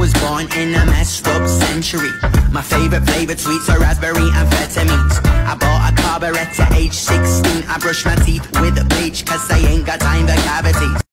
was born in a messed up century. My favorite sweets are raspberry amphetamines. I bought a carburetor at age 16. I brush my teeth with bleach cause I ain't got time for cavities.